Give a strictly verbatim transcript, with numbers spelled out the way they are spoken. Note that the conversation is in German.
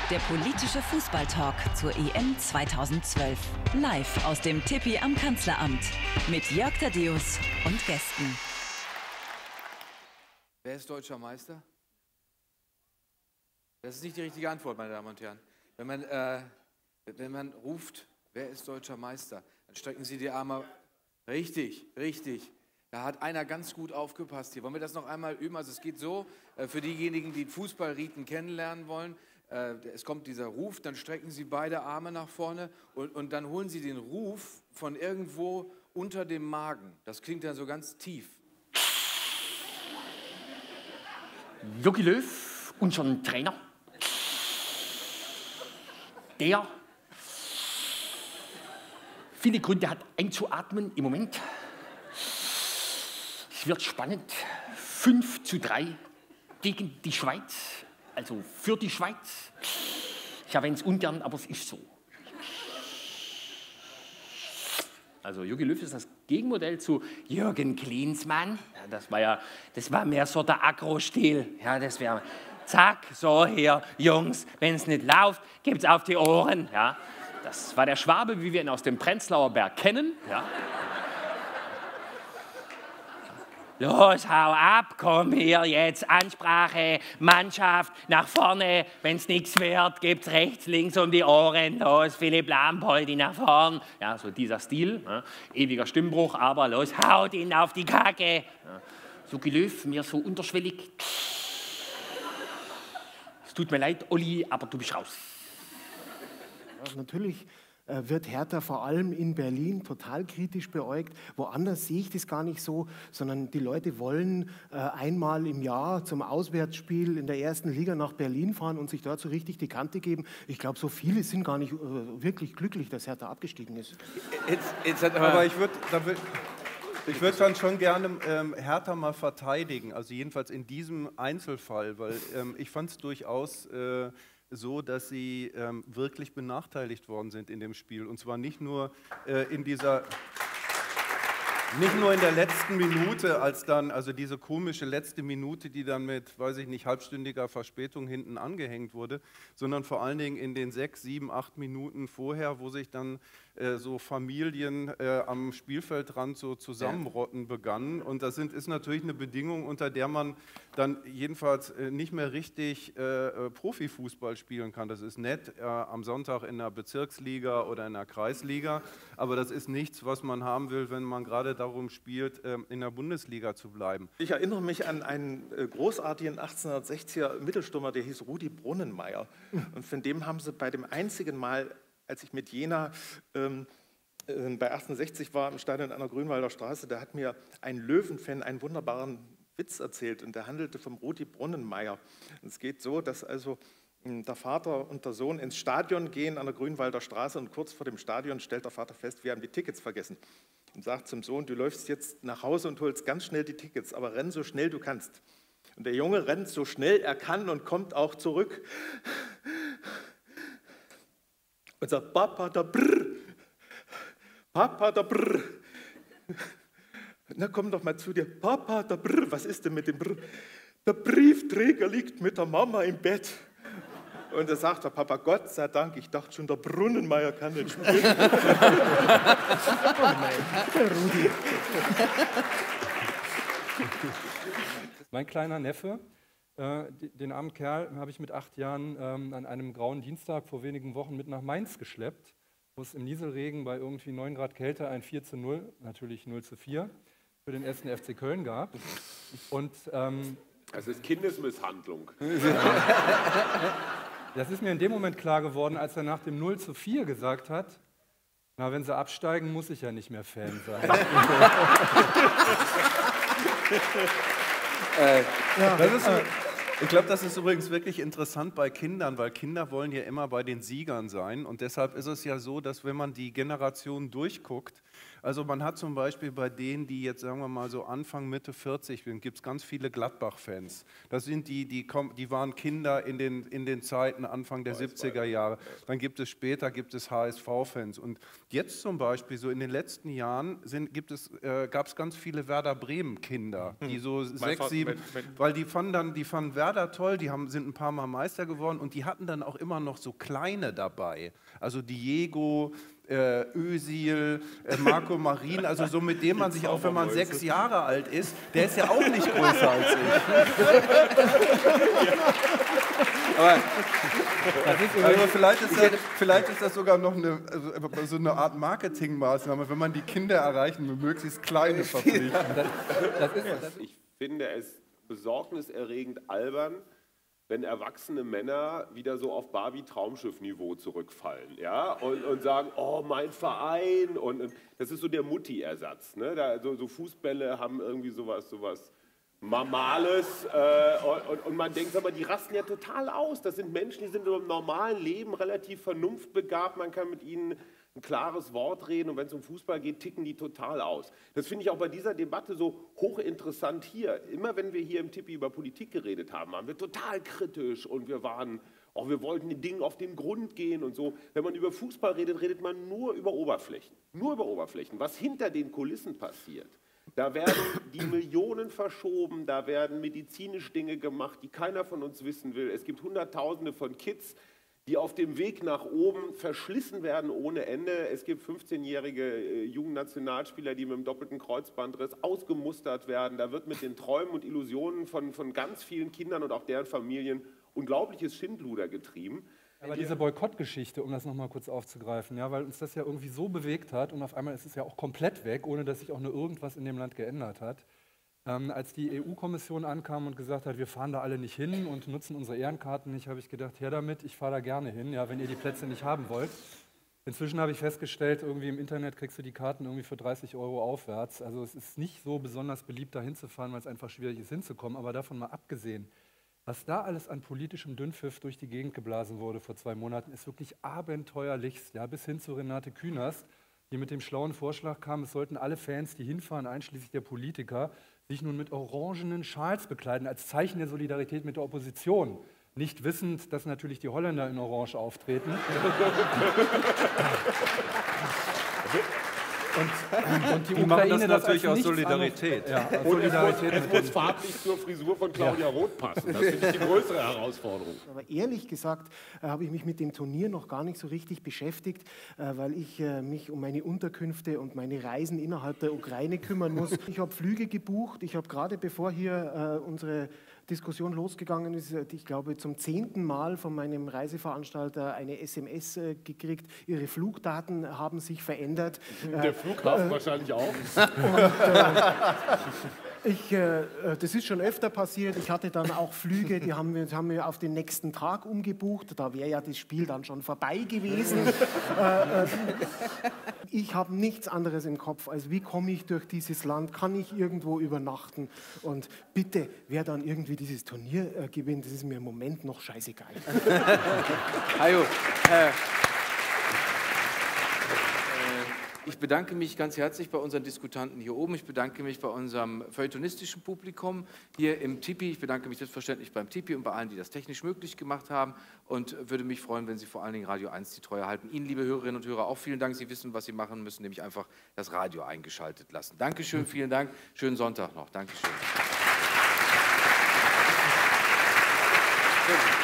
Der politische Fußballtalk zur E M zweitausendzwölf. Live aus dem Tippi am Kanzleramt. Mit Jörg Thaddeus und Gästen. Wer ist deutscher Meister? Das ist nicht die richtige Antwort, meine Damen und Herren. Wenn man, äh, wenn man ruft, wer ist deutscher Meister, dann strecken Sie die Arme. Richtig, richtig. Da hat einer ganz gut aufgepasst hier. Wollen wir das noch einmal üben? Also es geht so, äh, für diejenigen, die Fußballriten kennenlernen wollen, äh, es kommt dieser Ruf, dann strecken Sie beide Arme nach vorne und, und dann holen Sie den Ruf von irgendwo unter dem Magen. Das klingt dann so ganz tief. Jogi Löw, unseren Trainer, der viele Gründe hat einzuatmen im Moment. Es wird spannend. fünf zu drei gegen die Schweiz, also für die Schweiz. Ich erwähne es ungern, aber es ist so. Also Jogi Löw ist das Gegenmodell zu Jürgen Klinsmann. Ja, das war ja, das war mehr so der Agro-Stil. Ja, das wäre zack, so hier, Jungs, wenn es nicht läuft, gibt's auf die Ohren. Ja, das war der Schwabe, wie wir ihn aus dem Prenzlauer Berg kennen. Ja. Los, hau ab, komm hier jetzt, Ansprache, Mannschaft, nach vorne, wenn's nichts wird, gibt's rechts, links um die Ohren, los, Philipp Lampoldi nach vorn. Ja, so dieser Stil, ja. Ewiger Stimmbruch, aber los, haut ihn auf die Kacke. Ja. Jogi Löw, mir so unterschwellig. Es tut mir leid, Olli, aber du bist raus. Ja, natürlich wird Hertha vor allem in Berlin total kritisch beäugt. Woanders sehe ich das gar nicht so, sondern die Leute wollen äh, einmal im Jahr zum Auswärtsspiel in der ersten Liga nach Berlin fahren und sich dort so richtig die Kante geben. Ich glaube, so viele sind gar nicht äh, wirklich glücklich, dass Hertha abgestiegen ist. Jetzt, jetzt hat aber, aber ich würde ich würd dann schon gerne ähm, Hertha mal verteidigen, also jedenfalls in diesem Einzelfall, weil ähm, ich fand es durchaus äh, so, dass sie ähm, wirklich benachteiligt worden sind in dem Spiel. Und zwar nicht nur äh, in dieser, nicht nur in der letzten Minute, als dann, also diese komische letzte Minute, die dann mit, weiß ich nicht, halbstündiger Verspätung hinten angehängt wurde, sondern vor allen Dingen in den sechs, sieben, acht Minuten vorher, wo sich dann äh, so Familien äh, am Spielfeldrand so zusammenrotten begannen. Und das sind, ist natürlich eine Bedingung, unter der man dann jedenfalls äh, nicht mehr richtig äh, Profifußball spielen kann. Das ist nett äh, am Sonntag in der Bezirksliga oder in der Kreisliga, aber das ist nichts, was man haben will, wenn man gerade darum spielt, äh, in der Bundesliga zu bleiben. Ich erinnere mich an einen äh, großartigen achtzehnhundertsechziger Mittelstürmer, der hieß Rudi Brunnenmeier. Und von dem haben sie bei dem einzigen Mal, als ich mit Jena ähm, äh, bei achtundsechzig war im Stadion an der Grünwalder Straße, da hat mir ein Löwenfan einen wunderbaren Witz erzählt und der handelte vom Rudi Brunnenmeier. Es geht so, dass also der Vater und der Sohn ins Stadion gehen an der Grünwalder Straße und kurz vor dem Stadion stellt der Vater fest, wir haben die Tickets vergessen und sagt zum Sohn, du läufst jetzt nach Hause und holst ganz schnell die Tickets, aber renn so schnell du kannst. Und der Junge rennt so schnell er kann und kommt auch zurück und sagt, Papa, da brr, Papa, da brr. Na komm doch mal zu dir, Papa, da brr, was ist denn mit dem Brr? Der Briefträger liegt mit der Mama im Bett. Und da sagt der Papa, Gott sei Dank, ich dachte schon, der Brunnenmeier kann nicht spielen. Oh nein, der Rudi. Mein kleiner Neffe, äh, den armen Kerl habe ich mit acht Jahren ähm, an einem grauen Dienstag vor wenigen Wochen mit nach Mainz geschleppt, wo es im Nieselregen bei irgendwie neun Grad Kälte ein vier zu null, natürlich null zu vier, für den ersten F C Köln gab. Und, ähm, das ist Kindesmisshandlung. Das ist mir in dem Moment klar geworden, als er nach dem null zu vier gesagt hat, na, wenn sie absteigen, muss ich ja nicht mehr Fan sein. äh, ja, das ist, äh, ich glaube, das ist übrigens wirklich interessant bei Kindern, weil Kinder wollen ja immer bei den Siegern sein. Und deshalb ist es ja so, dass wenn man die Generation durchguckt, Also man hat zum Beispiel bei denen, die jetzt, sagen wir mal, so Anfang, Mitte vierzig sind, gibt es ganz viele Gladbach-Fans. Das sind die, die, kommen, die waren Kinder in den, in den Zeiten Anfang der siebziger Jahre. Dann gibt es später gibt es H S V-Fans. Und jetzt zum Beispiel, so in den letzten Jahren, sind, gibt es, äh, gab es ganz viele Werder Bremen-Kinder, die so hm. sechs, sieben, wenn, wenn, weil die fanden dann, die fanden Werder toll, die haben, sind ein paar Mal Meister geworden und die hatten dann auch immer noch so kleine dabei. Also Diego, äh, Özil, äh, Marco Marin, also so mit dem man sich auch, wenn man sechs Jahre alt ist, der ist ja auch nicht größer als ich. Aber, also vielleicht, ist das, vielleicht ist das sogar noch eine, also so eine Art Marketingmaßnahme, wenn man die Kinder erreichen mit möglichst kleine verpflichtet. Ich finde es besorgniserregend albern, wenn erwachsene Männer wieder so auf Barbie-Traumschiff-Niveau zurückfallen, ja, und, und sagen, oh, mein Verein, und, und das ist so der Mutti-Ersatz, ne? Da, so, so Fußbälle haben irgendwie sowas, sowas Mamales, äh, und, und man denkt, aber die rasten ja total aus, das sind Menschen, die sind im normalen Leben relativ vernunftbegabt, man kann mit ihnen ein klares Wort reden und wenn es um Fußball geht, ticken die total aus. Das finde ich auch bei dieser Debatte so hochinteressant hier. Immer wenn wir hier im Tippi über Politik geredet haben, waren wir total kritisch und wir waren, auch wir wollten den Dingen auf den Grund gehen und so. Wenn man über Fußball redet, redet man nur über Oberflächen. Nur über Oberflächen. Was hinter den Kulissen passiert, da werden die Millionen verschoben, da werden medizinisch Dinge gemacht, die keiner von uns wissen will. Es gibt Hunderttausende von Kids, die auf dem Weg nach oben verschlissen werden ohne Ende. Es gibt fünfzehnjährige äh, Jugendnationalspieler, die mit einem doppelten Kreuzbandriss ausgemustert werden. Da wird mit den Träumen und Illusionen von, von ganz vielen Kindern und auch deren Familien unglaubliches Schindluder getrieben. Aber diese Boykottgeschichte, um das nochmal kurz aufzugreifen, ja, weil uns das ja irgendwie so bewegt hat und auf einmal ist es ja auch komplett weg, ohne dass sich auch nur irgendwas in dem Land geändert hat. Ähm, als die E U-Kommission ankam und gesagt hat, wir fahren da alle nicht hin und nutzen unsere Ehrenkarten nicht, habe ich gedacht, her damit, ich fahre da gerne hin, ja, wenn ihr die Plätze nicht haben wollt. Inzwischen habe ich festgestellt, irgendwie im Internet kriegst du die Karten irgendwie für dreißig Euro aufwärts. Also es ist nicht so besonders beliebt, da hinzufahren, weil es einfach schwierig ist, hinzukommen. Aber davon mal abgesehen, was da alles an politischem Dünnpfiff durch die Gegend geblasen wurde vor zwei Monaten, ist wirklich abenteuerlichst, ja, bis hin zu Renate Künast, die mit dem schlauen Vorschlag kam, es sollten alle Fans, die hinfahren, einschließlich der Politiker, sich nun mit orangenen Schals bekleiden, als Zeichen der Solidarität mit der Opposition. Nicht wissend, dass natürlich die Holländer in Orange auftreten. Und, und die, die Ukraine machen das natürlich aus Solidarität. Ja, aus und Solidarität es, muss, es muss farblich zur Frisur von Claudia ja. Roth passen. Das finde ich die größere Herausforderung. Aber ehrlich gesagt äh, habe ich mich mit dem Turnier noch gar nicht so richtig beschäftigt, äh, weil ich äh, mich um meine Unterkünfte und meine Reisen innerhalb der Ukraine kümmern muss. Ich habe Flüge gebucht. Ich habe gerade, bevor hier äh, unsere Diskussion losgegangen ist, ich glaube zum zehnten Mal von meinem Reiseveranstalter eine S M S äh, gekriegt, ihre Flugdaten haben sich verändert. Der Flughafen äh, wahrscheinlich auch. Und, äh, ich, äh, das ist schon öfter passiert. Ich hatte dann auch Flüge, die haben wir, haben wir auf den nächsten Tag umgebucht. Da wäre ja das Spiel dann schon vorbei gewesen. äh, äh, ich habe nichts anderes im Kopf, als wie komme ich durch dieses Land, kann ich irgendwo übernachten und bitte, wer dann irgendwie dieses Turnier äh, gewinnt, das ist mir im Moment noch scheißegal. Hajo, äh, ich bedanke mich ganz herzlich bei unseren Diskutanten hier oben. Ich bedanke mich bei unserem feuilletonistischen Publikum hier im Tippi. Ich bedanke mich selbstverständlich beim Tippi und bei allen, die das technisch möglich gemacht haben und würde mich freuen, wenn Sie vor allen Dingen Radio eins die Treue halten. Ihnen, liebe Hörerinnen und Hörer, auch vielen Dank. Sie wissen, was Sie machen müssen, nämlich einfach das Radio eingeschaltet lassen. Dankeschön, vielen Dank. Schönen Sonntag noch. Dankeschön.